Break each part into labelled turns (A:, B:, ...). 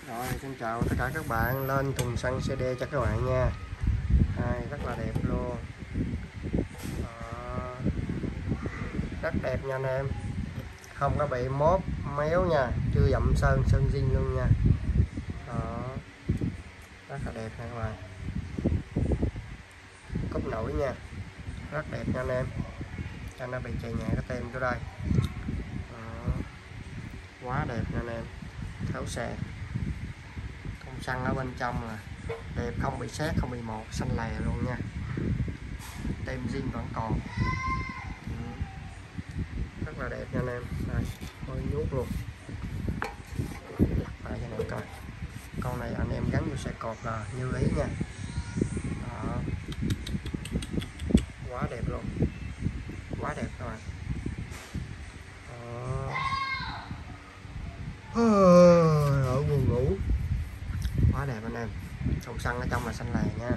A: Rồi, xin chào tất cả các bạn, lên thùng xăng CD cho các bạn nha. Rất là đẹp luôn. Đó, rất đẹp nha anh em, không có bị mốt méo nha, chưa dặm sơn zin luôn nha. Đó, rất là đẹp nha các bạn, cúp nổi nha, rất đẹp nha anh em, cho nó bị chày nhẹ cái tem chỗ đây. Đó, quá đẹp nha anh em, tháo xe thùng xăng ở bên trong là đẹp, không bị sét, không bị mọt, xanh lè luôn nha, tem zin vẫn còn. Rất là đẹp nha anh em. Đây, hơi nhút luôn, lặt lại cho anh em coi. Con này anh em gắn vô xe cột là như ý nha. Đó, quá đẹp luôn, quá đẹp các bạn. Ở buồn ngủ, quá đẹp anh em. Thùng xăng ở trong là xanh lè nha.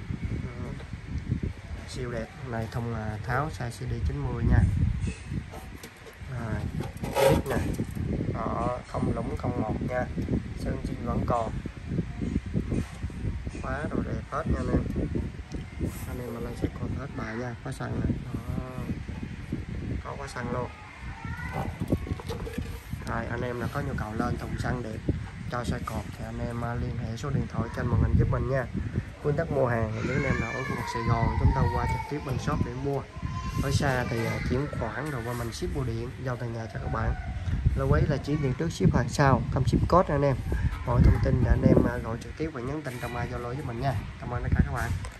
A: Siêu đẹp. Này thùng là tháo size CD 90 nha. Tiếp nè. Đó, không lũng không ngọt nha, sơn zin vẫn còn, quá đồ đẹp hết nha anh em. Anh em mà lên xe còn hết bài nha, có xăng nè. Đó, có xăng luôn. Rồi anh em là có nhu cầu lên thùng xăng đẹp cho xe cột thì anh em liên hệ số điện thoại trên màn hình giúp mình nha. Nguyên tắc mua hàng thì nếu anh em nào ở khu vực Sài Gòn chúng ta qua trực tiếp bên shop để mua, ở xa thì chuyển khoản rồi qua mình ship bưu điện giao tận nhà cho các bạn. Lưu ý là chỉ tiền trước ship hàng sau, không ship code anh em. Mọi thông tin để anh em gọi trực tiếp và nhắn tin trong Zalo giúp mình nha. Cảm ơn tất cả các bạn.